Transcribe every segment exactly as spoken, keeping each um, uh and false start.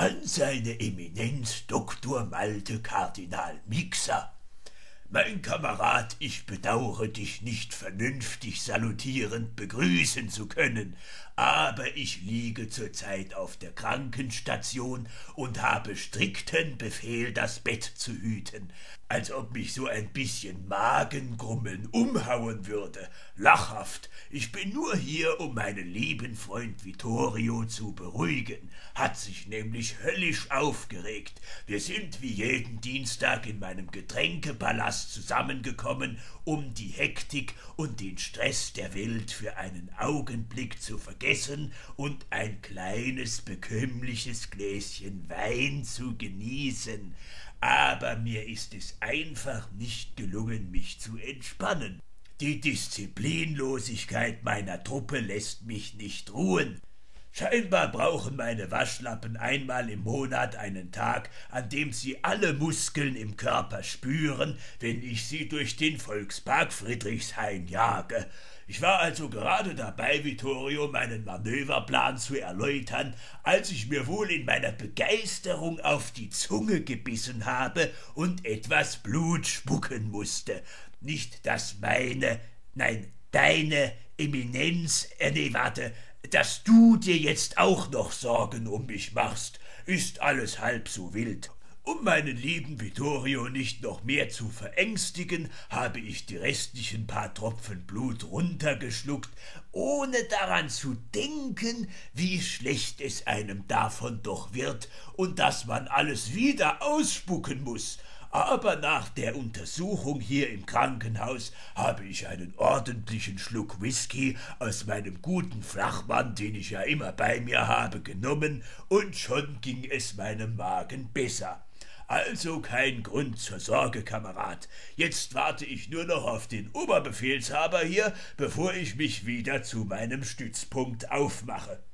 An seine Eminenz Doktor Malte Kardinal Mixer. Mein Kamerad, ich bedauere, dich nicht vernünftig salutierend begrüßen zu können, aber ich liege zurzeit auf der Krankenstation und habe strikten Befehl, das Bett zu hüten, als ob mich so ein bisschen Magengrummeln umhauen würde. Lachhaft, ich bin nur hier, um meinen lieben Freund Vittorio zu beruhigen, hat sich nämlich höllisch aufgeregt. Wir sind wie jeden Dienstag in meinem Getränkepalast zusammengekommen, um die Hektik und den Stress der Welt für einen Augenblick zu vergessen und ein kleines, bekömmliches Gläschen Wein zu genießen. Aber mir ist es einfach nicht gelungen, mich zu entspannen. Die Disziplinlosigkeit meiner Truppe lässt mich nicht ruhen. Scheinbar brauchen meine Waschlappen einmal im Monat einen Tag, an dem sie alle Muskeln im Körper spüren, wenn ich sie durch den Volkspark Friedrichshain jage. Ich war also gerade dabei, Vittorio meinen Manöverplan zu erläutern, als ich mir wohl in meiner Begeisterung auf die Zunge gebissen habe und etwas Blut spucken musste. Nicht, dass meine, nein, deine Eminenz, äh, nee, warte, dass du dir jetzt auch noch Sorgen um mich machst, ist alles halb so wild. Um meinen lieben Vittorio nicht noch mehr zu verängstigen, habe ich die restlichen paar Tropfen Blut runtergeschluckt, ohne daran zu denken, wie schlecht es einem davon doch wird und dass man alles wieder ausspucken muß. Aber nach der Untersuchung hier im Krankenhaus habe ich einen ordentlichen Schluck Whisky aus meinem guten Flachmann, den ich ja immer bei mir habe, genommen, und schon ging es meinem Magen besser. Also kein Grund zur Sorge, Kamerad. Jetzt warte ich nur noch auf den Oberbefehlshaber hier, bevor ich mich wieder zu meinem Stützpunkt aufmache.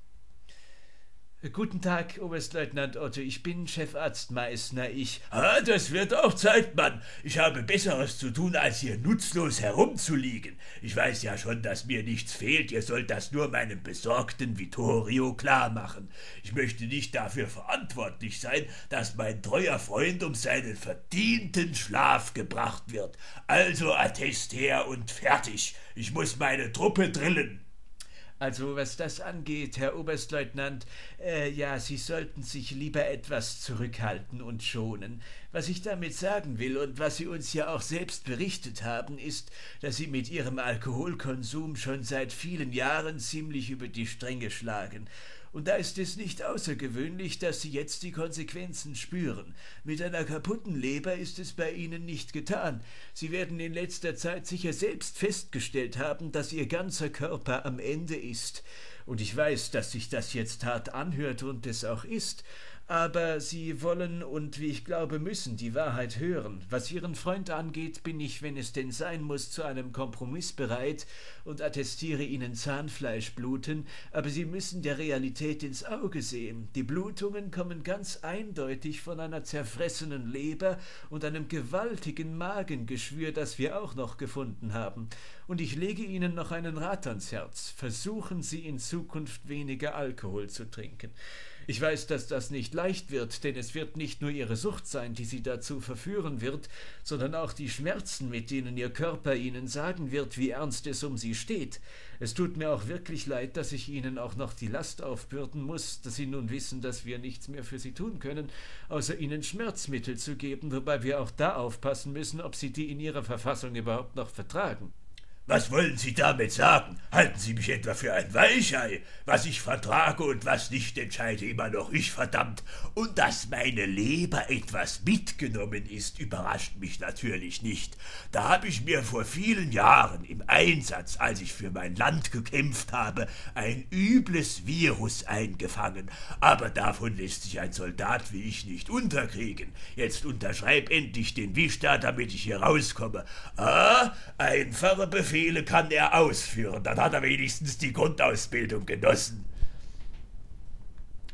Guten Tag, Oberstleutnant Otto, ich bin Chefarzt Meißner, ich... Ah, das wird auch Zeit, Mann. Ich habe Besseres zu tun, als hier nutzlos herumzuliegen. Ich weiß ja schon, dass mir nichts fehlt, ihr sollt das nur meinem besorgten Vittorio klarmachen. Ich möchte nicht dafür verantwortlich sein, dass mein treuer Freund um seinen verdienten Schlaf gebracht wird. Also Attest her und fertig. Ich muss meine Truppe drillen. Also, was das angeht, Herr Oberstleutnant, äh, ja, Sie sollten sich lieber etwas zurückhalten und schonen. Was ich damit sagen will und was Sie uns ja auch selbst berichtet haben, ist, dass Sie mit Ihrem Alkoholkonsum schon seit vielen Jahren ziemlich über die Stränge schlagen. Und da ist es nicht außergewöhnlich, dass Sie jetzt die Konsequenzen spüren. Mit einer kaputten Leber ist es bei Ihnen nicht getan. Sie werden in letzter Zeit sicher selbst festgestellt haben, dass Ihr ganzer Körper am Ende ist. Und ich weiß, dass sich das jetzt hart anhört und es auch ist, aber Sie wollen und, wie ich glaube, müssen die Wahrheit hören. Was Ihren Freund angeht, bin ich, wenn es denn sein muss, zu einem Kompromiss bereit und attestiere Ihnen Zahnfleischbluten, aber Sie müssen der Realität ins Auge sehen. Die Blutungen kommen ganz eindeutig von einer zerfressenen Leber und einem gewaltigen Magengeschwür, das wir auch noch gefunden haben. Und ich lege Ihnen noch einen Rat ans Herz. Versuchen Sie in Zukunft weniger Alkohol zu trinken. Ich weiß, dass das nicht leicht wird, denn es wird nicht nur Ihre Sucht sein, die Sie dazu verführen wird, sondern auch die Schmerzen, mit denen Ihr Körper Ihnen sagen wird, wie ernst es um Sie steht. Es tut mir auch wirklich leid, dass ich Ihnen auch noch die Last aufbürden muss, dass Sie nun wissen, dass wir nichts mehr für Sie tun können, außer Ihnen Schmerzmittel zu geben, wobei wir auch da aufpassen müssen, ob Sie die in Ihrer Verfassung überhaupt noch vertragen. Was wollen Sie damit sagen? Halten Sie mich etwa für ein Weichei? Was ich vertrage und was nicht, entscheide immer noch ich, verdammt. Und dass meine Leber etwas mitgenommen ist, überrascht mich natürlich nicht. Da habe ich mir vor vielen Jahren im Einsatz, als ich für mein Land gekämpft habe, ein übles Virus eingefangen. Aber davon lässt sich ein Soldat wie ich nicht unterkriegen. Jetzt unterschreib endlich den Wisch da, damit ich hier rauskomme. Ah, einfache Befehl kann er ausführen, dann hat er wenigstens die Grundausbildung genossen.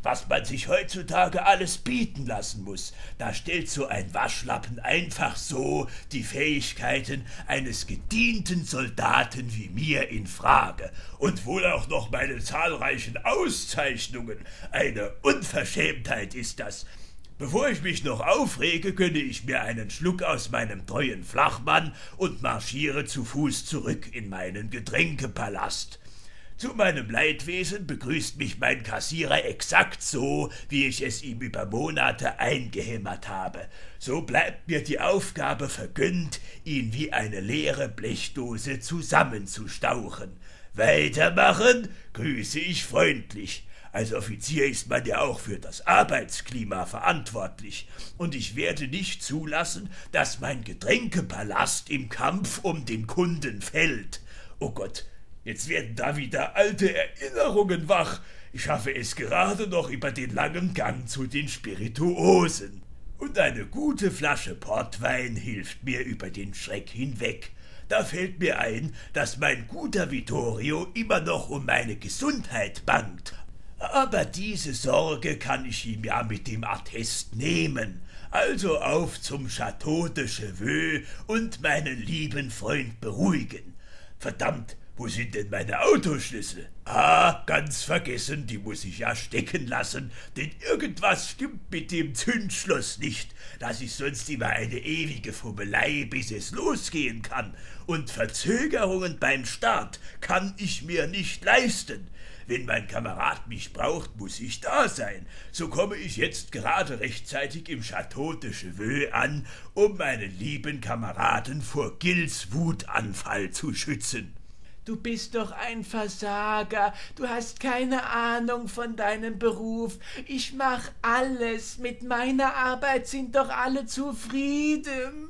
was man sich heutzutage alles bieten lassen muss. Da stellt so ein Waschlappen einfach so die Fähigkeiten eines gedienten Soldaten wie mir in Frage. Und wohl auch noch meine zahlreichen Auszeichnungen. Eine Unverschämtheit ist das. Bevor ich mich noch aufrege, gönne ich mir einen Schluck aus meinem treuen Flachmann und marschiere zu Fuß zurück in meinen Getränkepalast. Zu meinem Leidwesen begrüßt mich mein Kassierer exakt so, wie ich es ihm über Monate eingehämmert habe. So bleibt mir die Aufgabe vergönnt, ihn wie eine leere Blechdose zusammenzustauchen. Weitermachen, grüße ich freundlich. Als Offizier ist man ja auch für das Arbeitsklima verantwortlich, und ich werde nicht zulassen, dass mein Getränkepalast im Kampf um den Kunden fällt. Oh Gott, jetzt werden da wieder alte Erinnerungen wach. Ich schaffe es gerade noch über den langen Gang zu den Spirituosen. Und eine gute Flasche Portwein hilft mir über den Schreck hinweg. Da fällt mir ein, dass mein guter Vittorio immer noch um meine Gesundheit bangt. Aber diese Sorge kann ich ihm ja mit dem Attest nehmen. Also auf zum Château de Cheveux und meinen lieben Freund beruhigen. Verdammt, wo sind denn meine Autoschlüssel? Ah, ganz vergessen, die muss ich ja stecken lassen, denn irgendwas stimmt mit dem Zündschloss nicht. Das ist sonst immer eine ewige Fummelei, bis es losgehen kann. Und Verzögerungen beim Start kann ich mir nicht leisten. Wenn mein Kamerad mich braucht, muss ich da sein. So komme ich jetzt gerade rechtzeitig im Château de Cheveux an, um meinen lieben Kameraden vor Gills Wutanfall zu schützen. Du bist doch ein Versager, du hast keine Ahnung von deinem Beruf. Ich mach alles, mit meiner Arbeit sind doch alle zufrieden.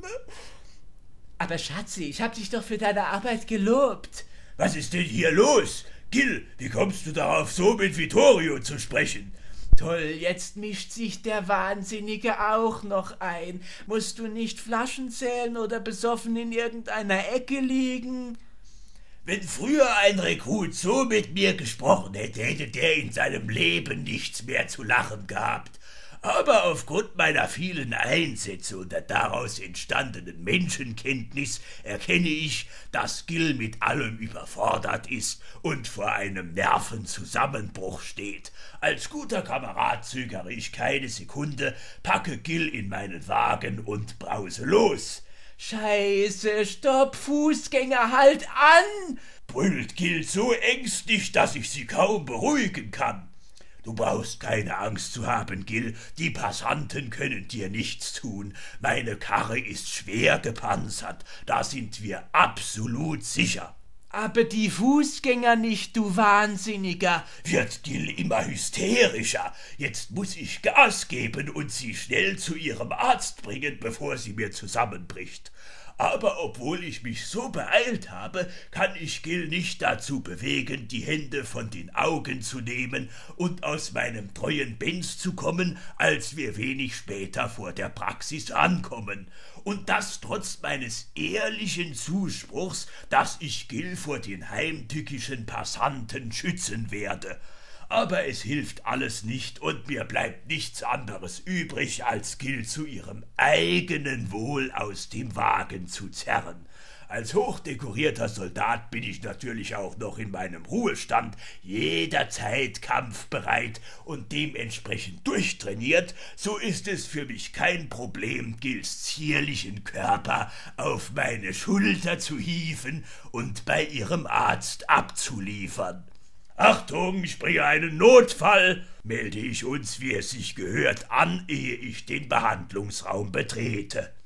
Aber Schatzi, ich hab dich doch für deine Arbeit gelobt. Was ist denn hier los? Gill, wie kommst du darauf, so mit Vittorio zu sprechen? Toll, jetzt mischt sich der Wahnsinnige auch noch ein. Musst du nicht Flaschen zählen oder besoffen in irgendeiner Ecke liegen? Wenn früher ein Rekrut so mit mir gesprochen hätte, hätte der in seinem Leben nichts mehr zu lachen gehabt. Aber aufgrund meiner vielen Einsätze und der daraus entstandenen Menschenkenntnis erkenne ich, dass Gill mit allem überfordert ist und vor einem Nervenzusammenbruch steht. Als guter Kamerad zögere ich keine Sekunde, packe Gill in meinen Wagen und brause los. Scheiße, stopp, Fußgänger, halt an! Brüllt Gill so ängstlich, dass ich sie kaum beruhigen kann. Du brauchst keine Angst zu haben, Gill, die Passanten können dir nichts tun. Meine Karre ist schwer gepanzert, da sind wir absolut sicher. Aber die Fußgänger nicht, du Wahnsinniger. Wird Gill immer hysterischer. Jetzt muss ich Gas geben und sie schnell zu ihrem Arzt bringen, bevor sie mir zusammenbricht. Aber obwohl ich mich so beeilt habe, kann ich Gill nicht dazu bewegen, die Hände von den Augen zu nehmen und aus meinem treuen Benz zu kommen, als wir wenig später vor der Praxis ankommen. Und das trotz meines ehrlichen Zuspruchs, dass ich Gill vor den heimtückischen Passanten schützen werde. Aber es hilft alles nicht, und mir bleibt nichts anderes übrig, als Gill zu ihrem eigenen Wohl aus dem Wagen zu zerren. Als hochdekorierter Soldat bin ich natürlich auch noch in meinem Ruhestand jederzeit kampfbereit und dementsprechend durchtrainiert, so ist es für mich kein Problem, Gills zierlichen Körper auf meine Schulter zu hieven und bei ihrem Arzt abzuliefern. »Achtung, ich bringe einen Notfall«, melde ich uns, wie es sich gehört, an, ehe ich den Behandlungsraum betrete.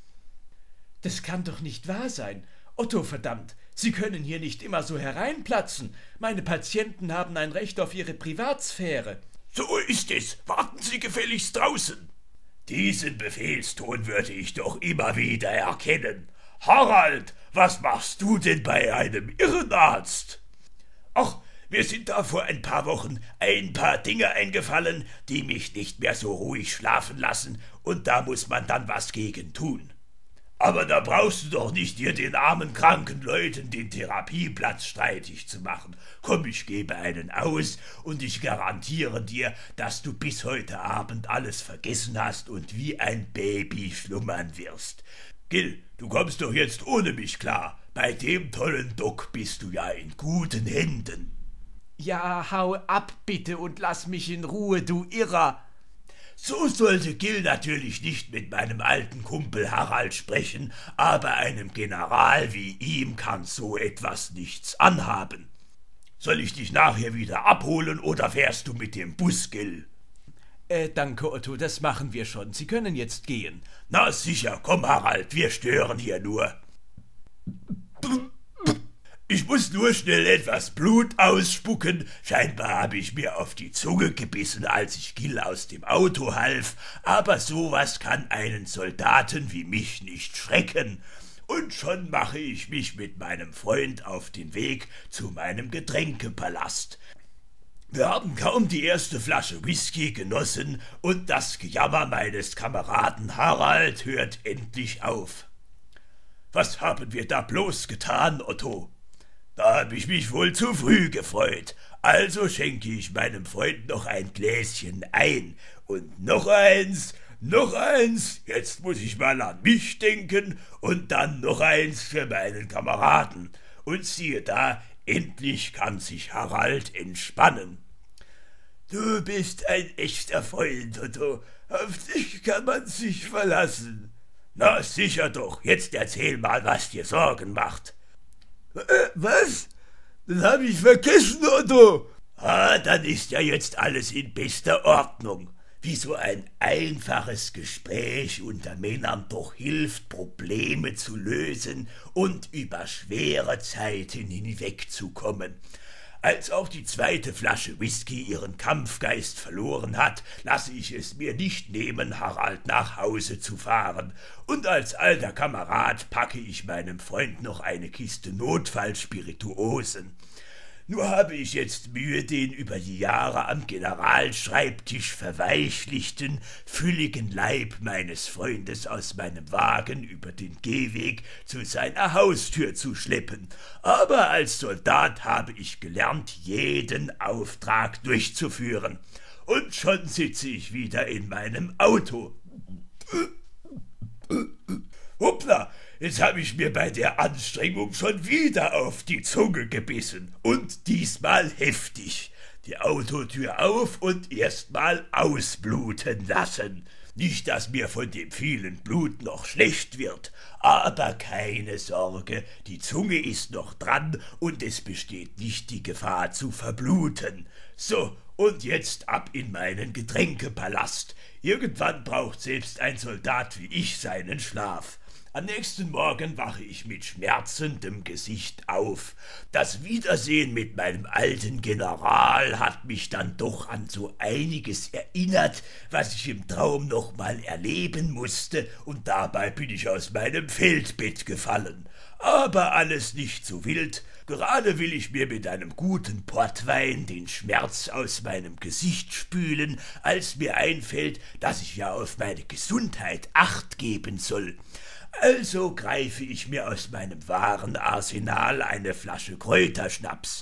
»Das kann doch nicht wahr sein. Otto, verdammt, Sie können hier nicht immer so hereinplatzen. Meine Patienten haben ein Recht auf ihre Privatsphäre.« »So ist es. Warten Sie gefälligst draußen.« Diesen Befehlston würde ich doch immer wieder erkennen. »Harald, was machst du denn bei einem Irrenarzt?« »Ach, mir sind da vor ein paar Wochen ein paar Dinge eingefallen, die mich nicht mehr so ruhig schlafen lassen, und da muss man dann was gegen tun.« Aber da brauchst du doch nicht dir den armen kranken Leuten den Therapieplatz streitig zu machen. Komm, ich gebe einen aus und ich garantiere dir, dass du bis heute Abend alles vergessen hast und wie ein Baby schlummern wirst. Gil, du kommst doch jetzt ohne mich klar. Bei dem tollen Doc bist du ja in guten Händen. Ja, hau ab bitte und lass mich in Ruhe, du Irrer. So sollte Gil natürlich nicht mit meinem alten Kumpel Harald sprechen, aber einem General wie ihm kann so etwas nichts anhaben. Soll ich dich nachher wieder abholen oder fährst du mit dem Bus, Gil? Äh, danke, Otto, das machen wir schon. Sie können jetzt gehen. Na sicher, komm Harald, wir stören hier nur. Ich muss nur schnell etwas Blut ausspucken. Scheinbar habe ich mir auf die Zunge gebissen, als ich Gil aus dem Auto half. Aber sowas kann einen Soldaten wie mich nicht schrecken. Und schon mache ich mich mit meinem Freund auf den Weg zu meinem Getränkepalast. Wir haben kaum die erste Flasche Whisky genossen und das Gejammer meines Kameraden Harald hört endlich auf. Was haben wir da bloß getan, Otto? Da hab ich mich wohl zu früh gefreut, also schenke ich meinem Freund noch ein Gläschen ein. Und noch eins, noch eins, jetzt muss ich mal an mich denken, und dann noch eins für meinen Kameraden. Und siehe da, endlich kann sich Harald entspannen. Du bist ein echter Freund, Otto, auf dich kann man sich verlassen. Na sicher doch, jetzt erzähl mal, was dir Sorgen macht. Äh, was? Das hab ich vergessen, Otto. Ah, dann ist ja jetzt alles in bester Ordnung. Wie so ein einfaches Gespräch unter Männern doch hilft, Probleme zu lösen und über schwere Zeiten hinwegzukommen. Als auch die zweite Flasche Whisky ihren Kampfgeist verloren hat, lasse ich es mir nicht nehmen, Harald nach Hause zu fahren, und als alter Kamerad packe ich meinem Freund noch eine Kiste Notfallspirituosen. Nur habe ich jetzt Mühe, den über die Jahre am Generalschreibtisch verweichlichten, fülligen Leib meines Freundes aus meinem Wagen über den Gehweg zu seiner Haustür zu schleppen. Aber als Soldat habe ich gelernt, jeden Auftrag durchzuführen. Und schon sitze ich wieder in meinem Auto. Hoppla! Jetzt habe ich mir bei der Anstrengung schon wieder auf die Zunge gebissen. Und diesmal heftig. Die Autotür auf und erstmal ausbluten lassen. Nicht, dass mir von dem vielen Blut noch schlecht wird. Aber keine Sorge, die Zunge ist noch dran und es besteht nicht die Gefahr zu verbluten. So, und jetzt ab in meinen Getränkepalast. Irgendwann braucht selbst ein Soldat wie ich seinen Schlaf. Am nächsten Morgen wache ich mit schmerzendem Gesicht auf. Das Wiedersehen mit meinem alten General hat mich dann doch an so einiges erinnert, was ich im Traum noch mal erleben musste, und dabei bin ich aus meinem Feldbett gefallen. Aber alles nicht so wild. Gerade will ich mir mit einem guten Portwein den Schmerz aus meinem Gesicht spülen, als mir einfällt, dass ich ja auf meine Gesundheit Acht geben soll. Also greife ich mir aus meinem Warenarsenal eine Flasche Kräuterschnaps.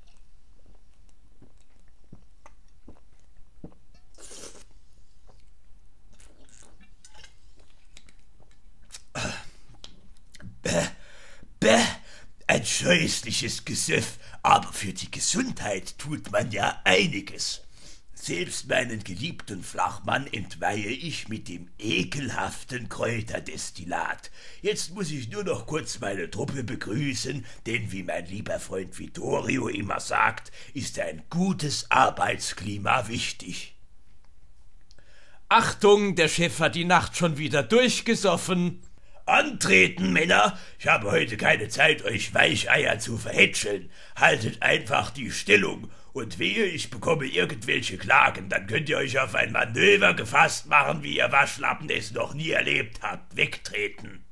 Bäh, bäh, ein scheußliches Gesöff, aber für die Gesundheit tut man ja einiges. Selbst meinen geliebten Flachmann entweihe ich mit dem ekelhaften Kräuterdestillat. Jetzt muss ich nur noch kurz meine Truppe begrüßen, denn wie mein lieber Freund Vittorio immer sagt, ist ein gutes Arbeitsklima wichtig. Achtung, der Chef hat die Nacht schon wieder durchgesoffen. Antreten, Männer! Ich habe heute keine Zeit, euch Weicheier zu verhätscheln. Haltet einfach die Stellung. Und wehe, ich bekomme irgendwelche Klagen, dann könnt ihr euch auf ein Manöver gefasst machen, wie ihr Waschlappen es noch nie erlebt habt. Wegtreten.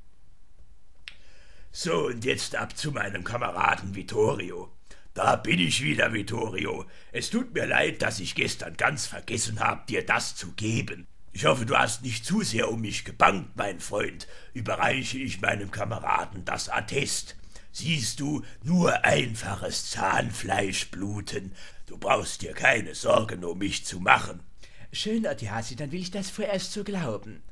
So, und jetzt ab zu meinem Kameraden Vittorio. Da bin ich wieder, Vittorio. Es tut mir leid, dass ich gestern ganz vergessen habe, dir das zu geben. Ich hoffe, du hast nicht zu sehr um mich gebangt, mein Freund. Überreiche ich meinem Kameraden das Attest. Siehst du, nur einfaches Zahnfleischbluten. Du brauchst dir keine Sorgen um mich zu machen. Schön, Otihasi, dann will ich das vorerst so glauben.